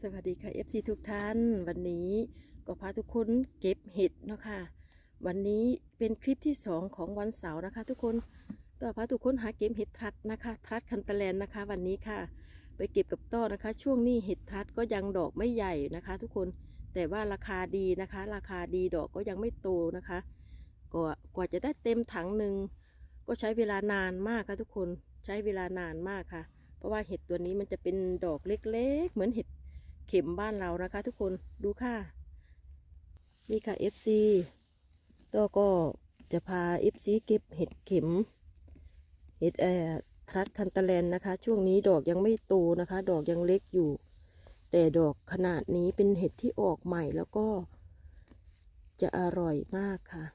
สวัสดีค่ะ FC ทุกท่านวันนี้ก็พาทุกคนเก็บเห็ดเนาะค่ะวันนี้เป็นคลิปที่2ของวันเสาร์นะคะทุกคนก็พาทุกคนหาเก็บเห็ดทัดนะคะทัดคันตะแลนนะคะวันนี้ค่ะไปเก็บกับต้อนะคะช่วงนี้เห็ดทัดก็ยังดอกไม่ใหญ่นะคะทุกคนแต่ว่าราคาดีนะคะราคาดีดอกก็ยังไม่โตนะคะกว่าจะได้เต็มถังหนึ่งก็ใช้เวลานานมากค่ะทุกคนใช้เวลานานมากค่ะเพราะว่าเห็ดตัวนี้มันจะเป็นดอกเล็กๆเหมือนเห็ดเข็มบ้านเรานะคะทุกคนดูค่ะนี่ค่ะ FC ตัวก็จะพา FC เก็บเห็ดเข็มเห็ดทัดคันตะแลนนะคะช่วงนี้ดอกยังไม่โตนะคะดอกยังเล็กอยู่แต่ดอกขนาดนี้เป็นเห็ดที่ออกใหม่แล้วก็จะอร่อยมากค่ะ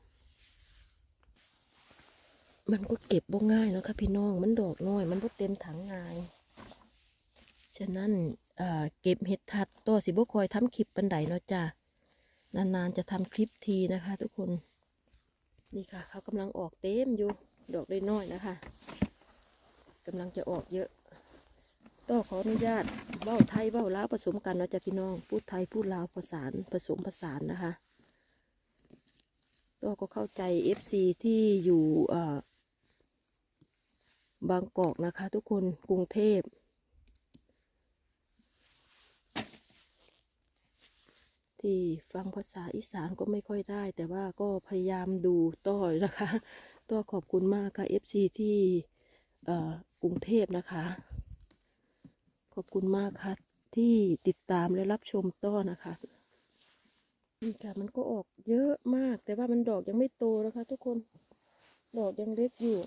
มันก็เก็บบ่ง่ายนะคะพี่น้องมันดอกน้อยมันก็เต็มถังง่ายฉะนั้นเก็บเห็ดทัดตัวสิบ่คอยทำคลิปปันไดเนาะจ้ะนานๆจะทำคลิปทีนะคะทุกคนนี่ค่ะเขากำลังออกเต็มอยู่ดอกน้อยๆนะคะกำลังจะออกเยอะต่อขออนุญาตเบ้าไทยเบ้าลาวผสมกันเนาะจ้ะพี่น้องพูดไทยพูดลาวผสมผสานนะคะต่อก็เข้าใจ FC ที่อยู่บางกอกนะคะทุกคนกรุงเทพที่ฟังภาษาอีสานก็ไม่ค่อยได้แต่ว่าก็พยายามดูต่อนะคะต่อขอบคุณมากค่ะ FC ที่กรุงเทพนะคะขอบคุณมากค่ะที่ติดตามและรับชมต่อนะคะนี่ค่ะมันก็ออกเยอะมากแต่ว่ามันดอกยังไม่โตนะคะทุกคนดอกยังเล็กอยู่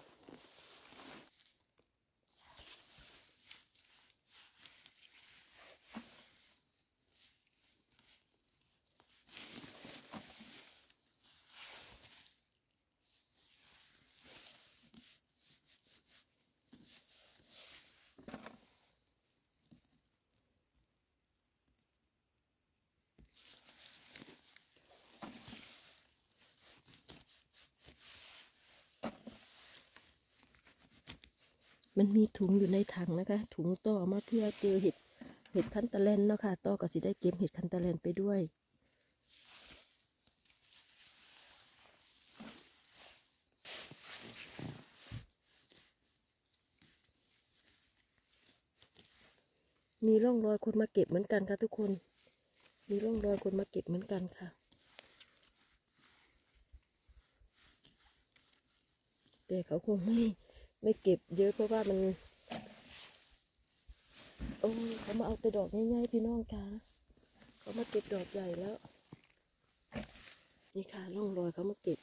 มันมีถุงอยู่ในถังนะคะถุงต่อมาเพื่อเจอเห็ดคันตะแลนเนาะค่ะต่อก็สิได้เก็บเห็ดคันตะแลนไปด้วยมีร่องรอยคนมาเก็บเหมือนกันค่ะทุกคนมีร่องรอยคนมาเก็บเหมือนกันค่ะแต่เขาคงไม่เก็บเยอะเพราะว่ามันโอ้เขามาเอาแต่ดอกง่ายๆพี่น้องค่ะเขามาเก็บดอกใหญ่แล้วนี่ค่ะร่องรอยเขามาเก็บ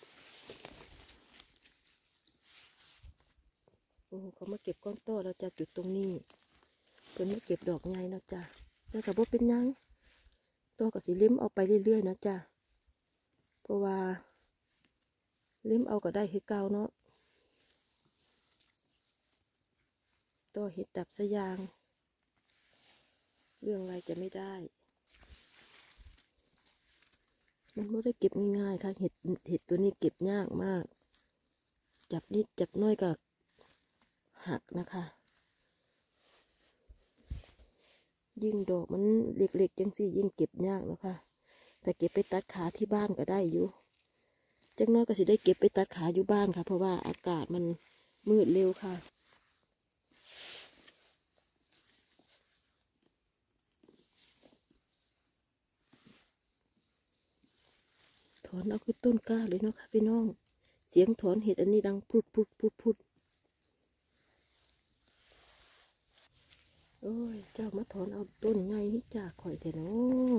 โอ้เขามาเก็บก้อนโตเราจะจุดตรงนี้เพิ่นมาเก็บดอกใหญ่เนาะจ้ะแล้วก็บ่เป็นยังตัวก็สิเล่มเอาไปเรื่อยๆนะจ้ะเพราะว่าเล่มเอาก็ได้คือเก่าเนาะตัวเห็ดดับสะยางเรื่องอะไรจะไม่ได้มันไม่ได้เก็บง่ายๆค่ะเห็ดตัวนี้เก็บยากมากจับนิดจับน้อยก็หักนะคะยิ่งดอกมันเล็กๆจังสิยิ่งเก็บยากนะคะแต่เก็บไปตัดขาที่บ้านก็ได้อยู่จังน้อยก็สิได้เก็บไปตัดขาอยู่บ้านค่ะเพราะว่าอากาศมันมืดเร็วค่ะถอนเอาคือต้นกล้าเลยเนาะค่ะพี่น้องเสียงถอนเห็ดอันนี้ดังพุดพุดพุดพุดโอ้ยเจ้ามาถอนเอาต้นไงจากข่อยแต่เนาะ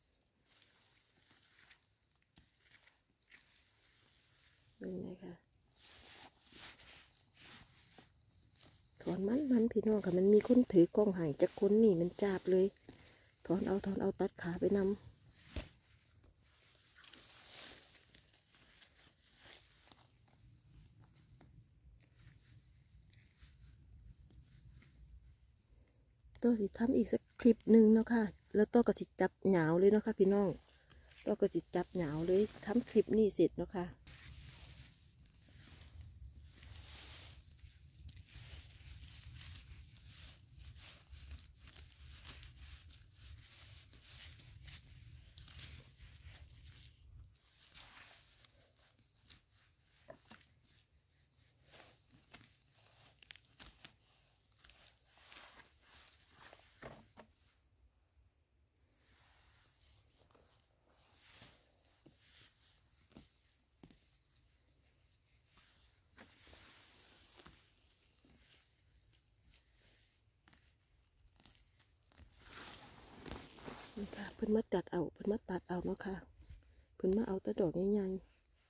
เป็นไงคะถอนมันพี่น้องค่ะมันมีคนถือกล้องหายจากคนนี่มันจับเลยถอนเอาตัดขาไปนำต่อสิทำอีกสักคลิปหนึ่งเนาะค่ะแล้วต่อก็สิจับเหงาเลยเนาะค่ะพี่น้องต่อก็สิจับเหงาเลยทำคลิปนี้เสร็จเนาะค่ะเพิ่นมาตัดเอาเนาะค่ะเพิ่นมาเอาแต่ดอกใหญ่ๆ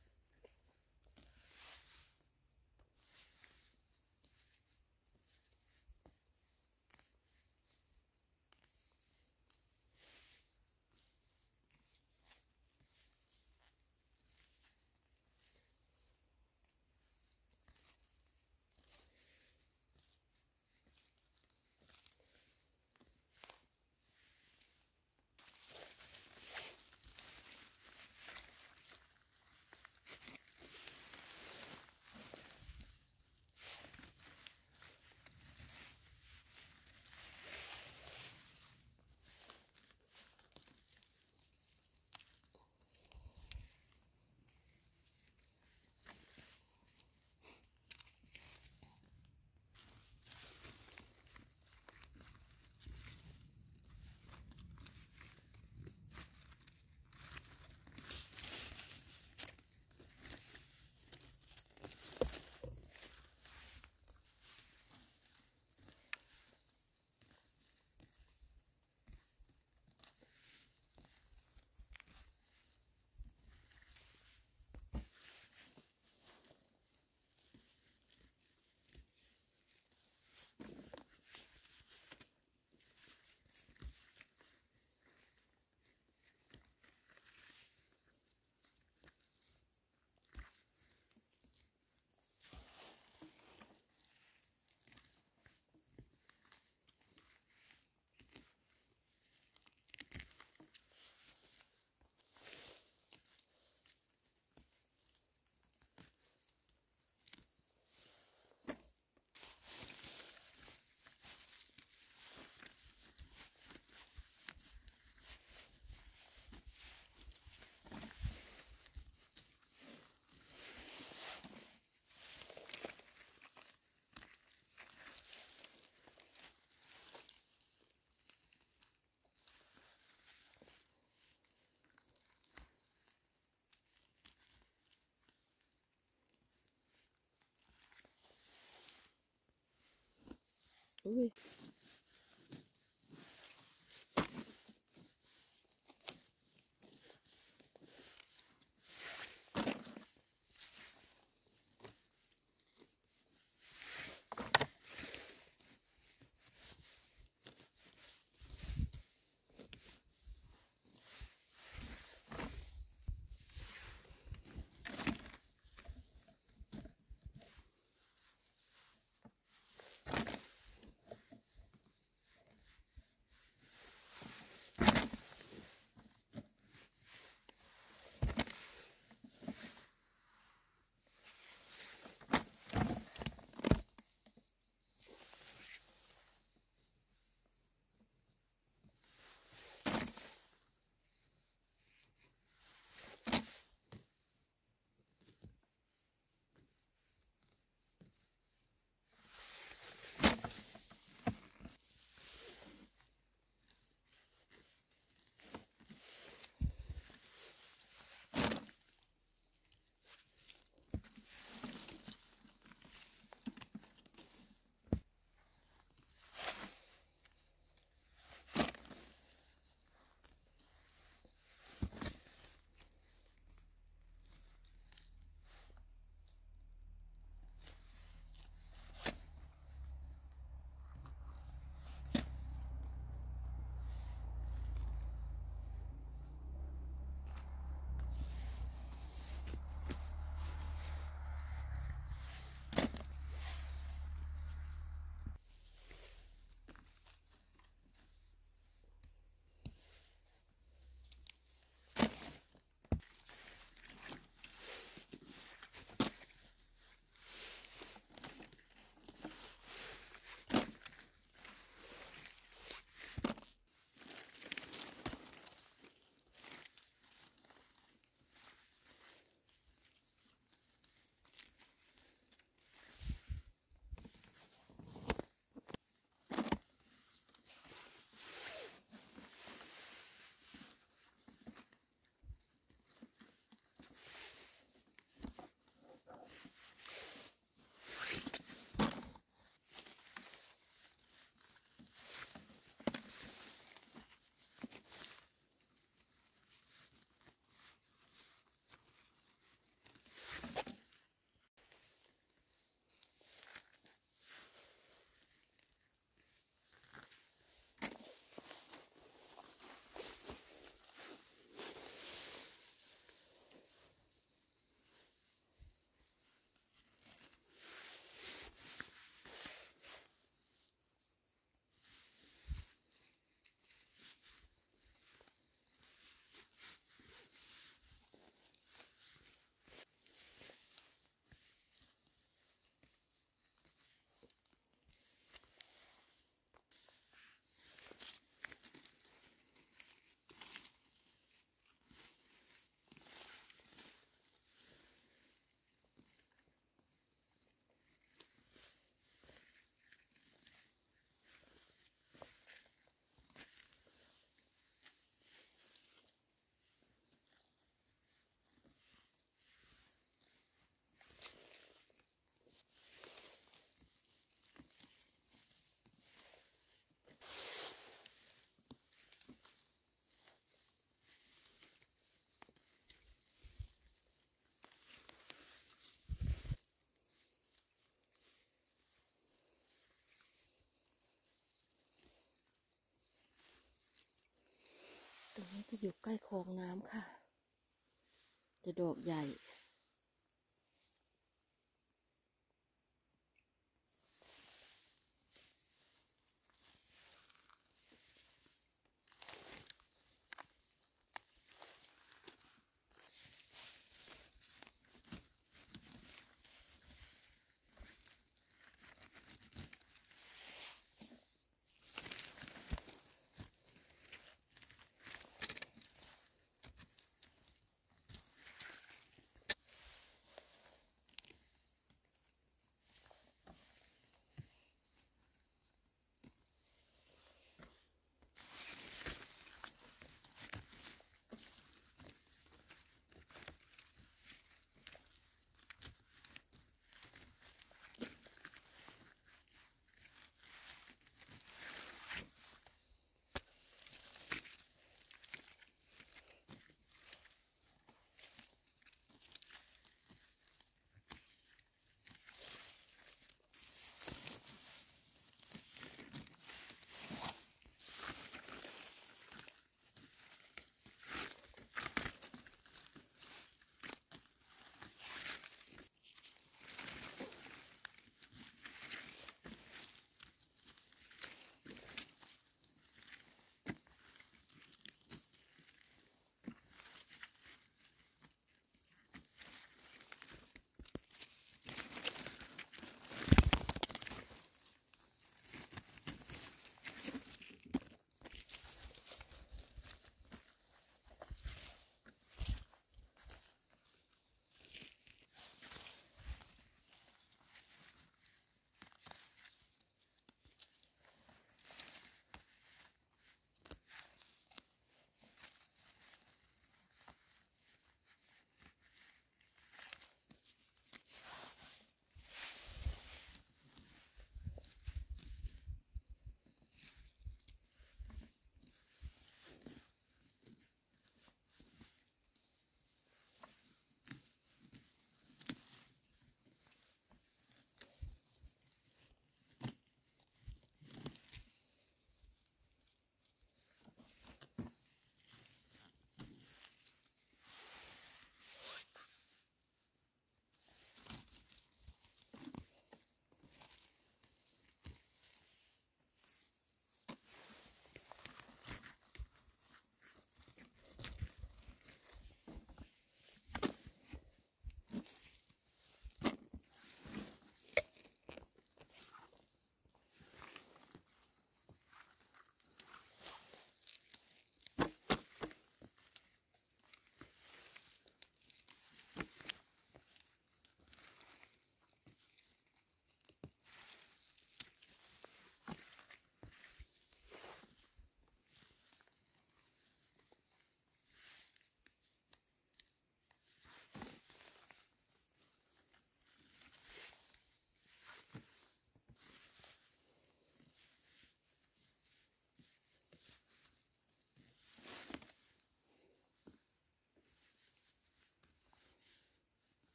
อุ้ยตรงนี้จะอยู่ใกล้คลองน้ำค่ะจะดอกใหญ่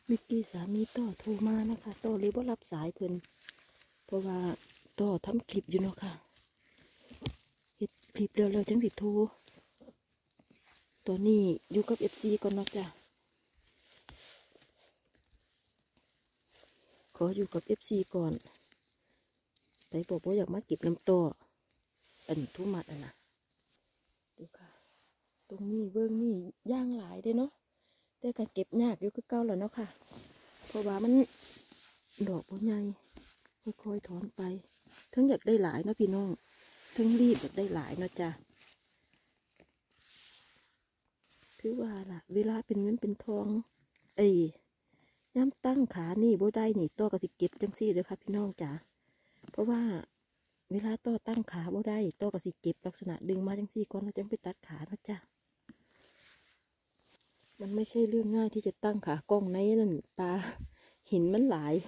มิกกี้สามีต่อโทรมานะคะต่อเลยบ่รับสายเพิ่นเพราะว่าต่อทำคลิปอยู่เนาะค่ะเฮ็ดคลิปเร็วๆจังสิโทรตอนนี้อยู่กับ FC ก่อนเนาะจ้ะขออยู่กับ FC ก่อนไปบอกว่าอยากมาเก็บน้ำต่ออันทุ่มัดนะดูค่ะตรงนี้เบื้องนี่ย่างหลายเด้เนาะแต่ก็เก็บยากอยู่คือเก่าแล้วเนาะค่ะเพราะว่ามันดอกบ่ใหญ่ค่อยๆถอนไปทั้งอยากได้หลายเนาะพี่น้องทั้งรีบอยากได้หลายเนาะจ้ะคือว่าล่ะเวลาเป็นเงินเป็นทองย้ำตั้งขานี่บ่ได้นี่ตัวก็สิเก็บจังซี่เลยค่ะพี่น้องจ้ะเพราะว่าเวลาต่อตั้งขาบ่ได้ต่อก็สิเก็บลักษณะดึงมาจังซี่ก่อนแล้วจังไปตัดขานะจ้ะมันไม่ใช่เรื่องง่ายที่จะตั้งขากล้องในนั่นปลาหินมันหลาย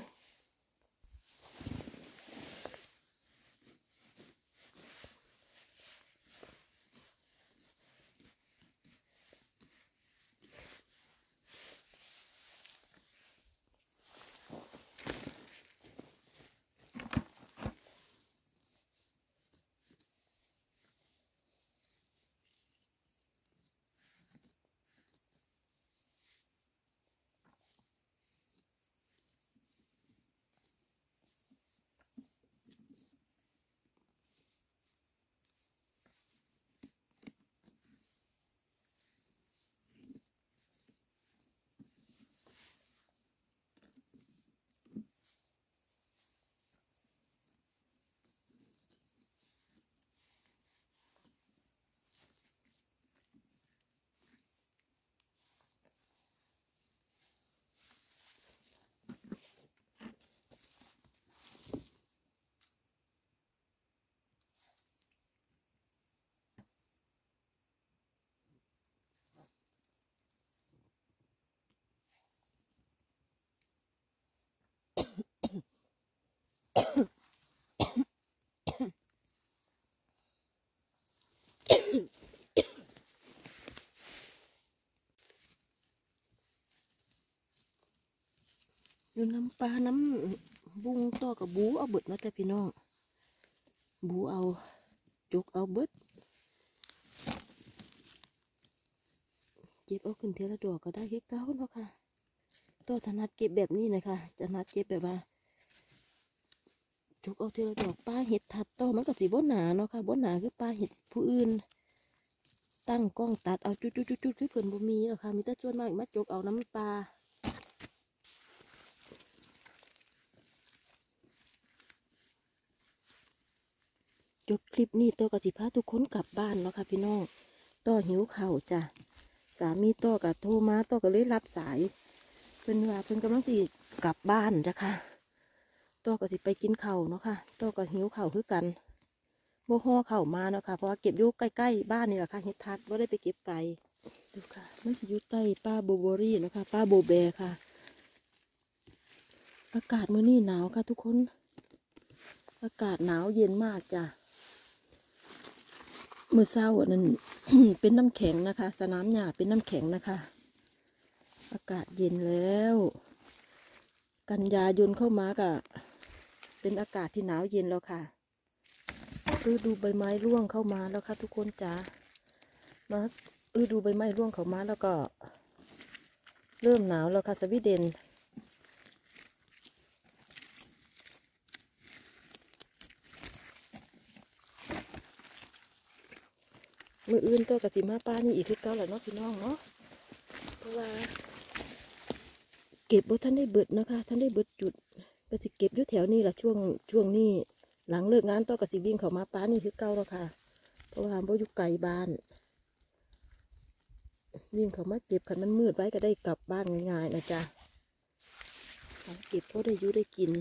อยู่น้ำปลาน้ำบุ้งต่อกับบูเอาเบิดเนาะจ้ะพี่น้องบูเอาจุกเอาเบิดเก็บเอาขึ้นเทละดอกก็ได้แค่เก้าเนาะค่ะต่อถนัดเก็บแบบนี้นะคะถนัดเก็บแบบว่าจุกเอาเทละดอกปลาเห็ดทัดต่อมันก็สีบ่หนาเนาะค่ะบ่หนาคือปลาเห็ดผู้อื่นตั้งกล้องตัดเอาจุดคือเพิ่นบ่มีหรอกค่ะมีแต่จวนมากมาจุกเอาน้ำปลาจบคลิปนี้ต่อกับสิพาทุกคนกลับบ้านเนาะค่ะพี่น้องต่อหิวข้าวจ้ะสามีต่อกับโทรมาต่อก็เลยรับสายเพิ่นว่าเพิ่นกำลังสิกลับบ้านจ้ะค่ะต่อก็สิไปกินข้าวเนาะค่ะต่อก็หิวข้าวคือกันบ่ห่อข้าวมาเนาะค่ะเพราะว่าเก็บอยู่ใกล้ๆบ้านนี่แหละค่ะเฮ็ดทัดบ่ได้ไปเก็บไกลดูค่ะมันสิอยู่ใต้ป้าโบโบรี่เนาะค่ะป้าโบแบค่ะอากาศมื้อนี้หนาวค่ะทุกคนอากาศหนาวเย็นมากจ้ะมื้อเช้าอันนั้น เป็นน้ำแข็งนะคะสนามหญ้าเป็นน้ำแข็งนะคะอากาศเย็นแล้วกันยายนเข้ามาก็เป็นอากาศที่หนาวเย็นแล้วค่ะฤดูใบไม้ร่วงเข้ามาแล้วค่ะทุกคนจ้ามาฤดูใบไม้ร่วงเข้ามาแล้วก็เริ่มหนาวแล้วค่ะสวีเดนมืออื่นตัวกับสิมาป้านี่อีกคือเก่าแหละเนาะพี่น้องเนาะเพราะว่าเก็บบ่ท่านได้เบิดนะคะท่านได้เบิดจุดก็สิเก็บอยู่แถวนี้แหละช่วงนี้หลังเลิกงานตัวกับสิวิ่งเข้ามาป้านี่คือเก่าแล้วค่ะเพราะว่าบ่อยู่ไกลบ้านวิ่งเข้ามาเก็บขันมันมืดไว้ก็ได้กลับบ้านง่ายๆนะจ๊ะเก็บเพราะได้อยู่ได้กิน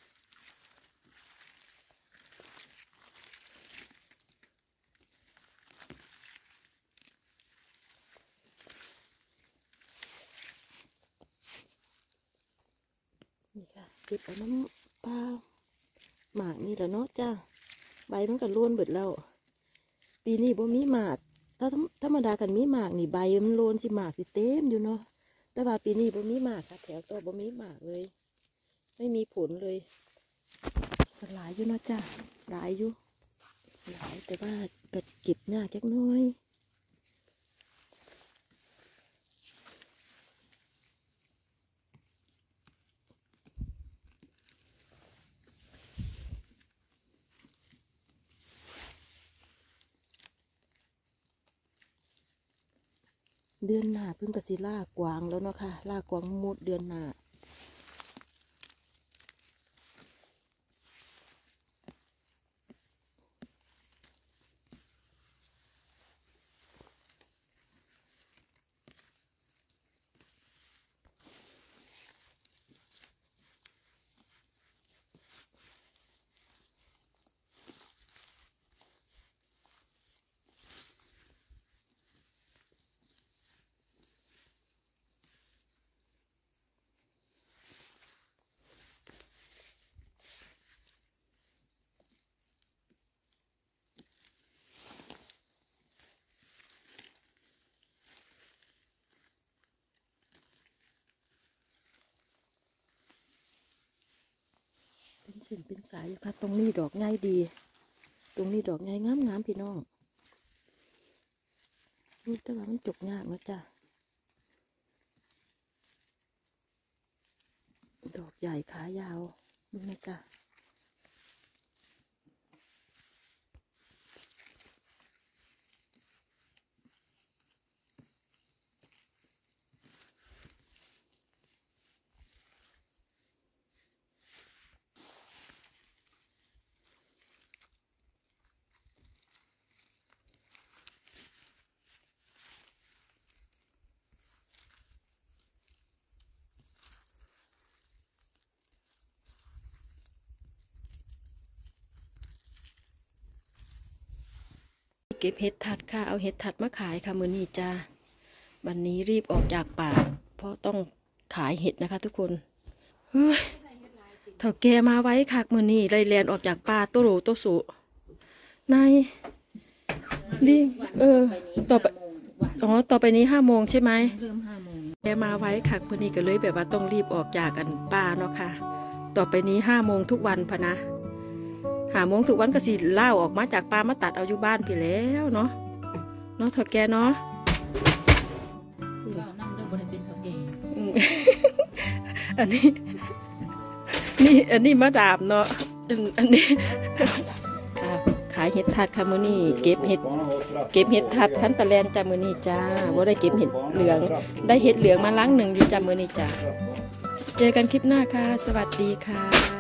นี่ค่ะเก็บเอาน้ำปลาหมากนี่แหละเนาะจ้าใบมันก็ร่วนเบิดแล้วปีนี้บ่มีหมากถ้าธรรมดากันมีหมากนี่ใบมันโลนสิหมากสิเต็มอยู่เนาะแต่แต่ว่าปีนี้บ่มีมากค่ะแถวตัวบ่มีมากเลยไม่มีผลเลยหลายอยู่นะจ้ะหลายอยู่หลายแต่ว่าก็เก็บยากจักน้อยเดือนหน้าเพิ่งกะสิล่ากวางแล้วเนาะค่ะล่ากวางมุดเดือนหน้าเป็นเส้นเป็นสายอยู่ค่ะตรงนี้ดอกง่ายดีตรงนี้ดอกง่ายงามๆพี่น้องแต่ว่ามันจกยากนะจ้ะดอกใหญ่ขายาวดูนะจ๊ะเก็บเห็ดถัดค่ะเอาเห็ดถัดมาขายค่ะมื้อนี้จ้าวันนี้รีบออกจากป่าเพราะต้องขายเห็ดนะคะทุกคนเฮ้ยเถ่าแกมาไว้คักมื้อนี้ไล่แลนออกจากป่าโตโรโตสุนายดิต่อไปต่อไปนี้5 โมงใช่ไหมเริ่ม5 โมงแกมาไว้คักมื้อนี้ก็เลยแบบว่าต้องรีบออกจากกันป่าเนาะค่ะต่อไปนี้5 โมงทุกวันพะนะ5 โมงทุกวันก็สิเล่าออกมาจากป่ามาตัดเอาอยู่บ้านพี่แล้วเนาะเถ่าแกเนาะเรานั่งเรื่องบริเวณเท่าแก่อันนี้มาดามเนาะอันนี้ขายเห็ดทัดค่ะมื้อนี้เก็บเห็ดทัดคันตะแลนจ้ามื้อนี้จ้าบ่ได้เก็บเห็ดเหลืองได้เห็ดเหลืองมาล้างหนึ่งอยู่จ้ามื้อนี้จ้าเจอกันคลิปหน้าค่ะสวัสดีค่ะ